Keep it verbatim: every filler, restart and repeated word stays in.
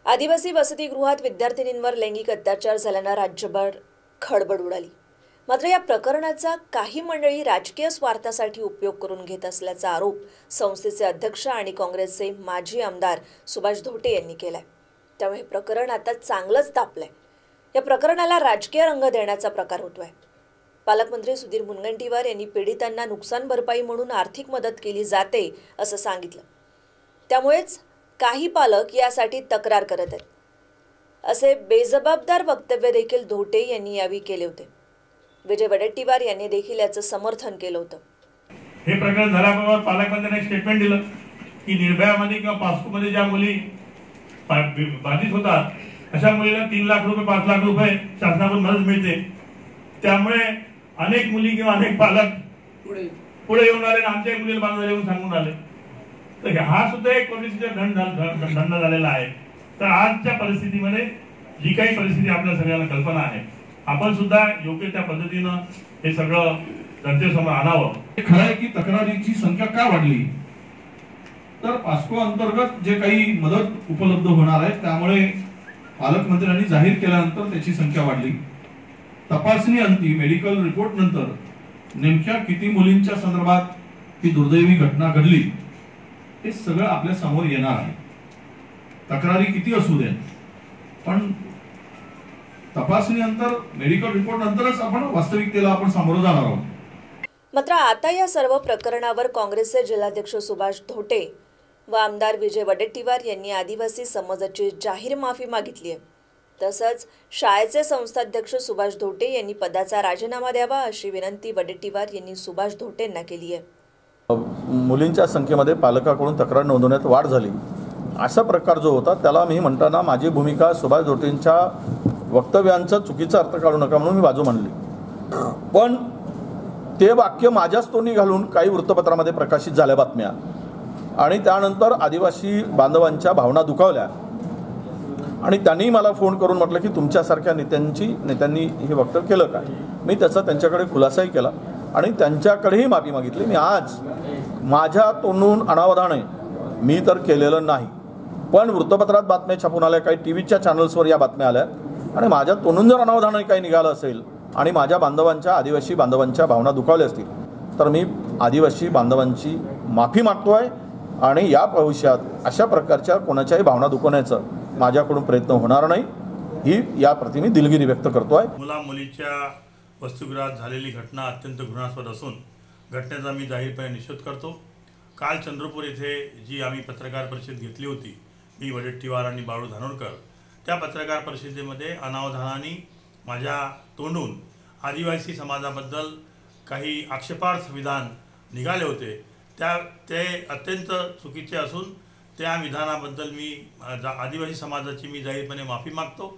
आदिवासी वसतिगृहात विद्यार्थिनींवर लैंगिक अत्याचार झाल्यानं राज्यभर खळबळ उडाली। मात्र या प्रकरणाचा काही मंडळी राजकीय स्वार्थासाठी उपयोग करून घेत असल्याचा आरोप संस्थेचे अध्यक्ष आणि काँग्रेसचे माजी आमदार सुभाष धोटे यांनी केलाय। त्यामुळे प्रकरण आता चांगलंच तापलंय। या प्रकरणाला राजकीय रंग देण्याचा प्रकार होतोय। पालकमंत्री सुधीर मुनगंटीवार यांनी पीडितांना नुकसान भरपाई म्हणून आर्थिक मदत केली जाते असं सांगितलं। त्यामुळेच काही पालक यासाठी तक्रार करत आहेत असे बेजबाबदार वक्तव्य देखील धोटे यांनी यावेळी केले होते। विजय वडेट्टीवार यांनी देखील याचं समर्थन केलं होतं। हे प्रकरण झाल्याबरोबर पालकमंत्र्यांनी एक स्टेटमेंट दिलं की निर्भयामध्ये किंवा पास्कोमध्ये ज्या मुली बाधित होतात अशा मुलीला तीन लाख रुपये पाच लाख रुपये शासनाकडून मदत मिळते। त्यामुळे अनेक मुली किंवा अनेक पालक पुढे पुढे येऊन आले, आमच्या मुलीला बांधले येऊन सांगून आले। तर हा सुद्धा एक पॉलिसीचा धंदा झालेला आहे। तर आजच्या परिस्थितीमध्ये जी काही परिस्थिती आपल्या सगळ्यांना कल्पना आहे, आपण सुद्धा योग्य त्या पद्धतीनं हे सगळं जनतेसमोर आणावं। खरं आहे की तक्रारीची संख्या का वाढली, तर पास्को अंतर्गत जे काही मदत उपलब्ध होणार आहे त्यामुळे पालकमंत्र्यांनी जाहीर केल्यानंतर त्याची संख्या वाढली। तपासणी अंती मेडिकल रिपोर्ट नंतर नेमक्या किती मुलींच्या संदर्भात ही दुर्दैवी घटना घडली हे सगळं आपल्या समोर येणार आहे। तक्रारी किती असू दे, पण तपासणी नंतर मेडिकल रिपोर्ट नंतरच आपण वास्तविकतेला आपण सामोरं जाणार आहोत। मात्र आता या सर्व प्रकरणावर काँग्रेसचे जिल्हाध्यक्ष सुभाष धोटे व आमदार विजय वडेट्टीवार यांनी आदिवासी समाजाची जाहीर माफी मागितली आहे। तसंच शाळेचे संस्थाध्यक्ष सुभाष धोटे यांनी पदाचा राजीनामा द्यावा अशी विनंती वडेट्टीवार यांनी सुभाष धोटेंना केली आहे। मुलींच्या संख्येमध्ये पालकाकडून तक्रार नोंदवण्यात वाढ झाली असा प्रकार जो होता त्याला मी म्हणताना माझी भूमिका सुभाष धोटेंच्या वक्तव्यांचा चुकीचा अर्थ काढू नका म्हणून मी बाजू मांडली। पण ते वाक्य माझ्याच तोंडी घालून काही वृत्तपत्रामध्ये प्रकाशित झाल्या बातम्या आणि त्यानंतर आदिवासी बांधवांच्या भावना दुखावल्या आणि त्यांनी मला फोन करून म्हटलं की तुमच्यासारख्या नेत्यांची नेत्यांनी हे वक्तव्य केलं काय। मी त्याचा त्यांच्याकडे खुलासाही केला आणि त्यांच्याकडेही माफी मागितली। मी आज माझ्या तोंडून अनावधाने मी तर केलेलं नाही, पण वृत्तपत्रात बातम्या छापून आल्या, काही टी व्हीच्या चॅनल्सवर या बातम्या आल्या आणि माझ्या तोंडून जर अनावधाने काही निघालं असेल आणि माझ्या बांधवांच्या आदिवासी बांधवांच्या भावना दुखावल्या असतील तर मी आदिवासी बांधवांची माफी मागतो आहे आणि या भविष्यात अशा प्रकारच्या कोणाच्याही भावना दुखवण्याचं माझ्याकडून प्रयत्न होणार नाही ही या प्रति मी दिलगिरी व्यक्त करतो आहे। मुला मुलीच्या वसतिगृहात झालेली घटना अत्यंत घृणास्पद असून घटनेचा मी जाहीरपणे निषेध करतो। काल चंद्रपूर येथे जी आम्ही पत्रकार परिषद घेतली होती, मी वडेट्टीवार आणि बाळू धानोरकर, त्या पत्रकार परिषदेमध्ये अनावधानाने माझ्या तोंडून आदिवासी समाजाबद्दल काही आक्षेपार्ह विधान निघाले होते। त्या ते अत्यंत चुकीचे असून त्या विधानाबद्दल मी आदिवासी समाजाची मी जाहीरपणे माफी मागतो।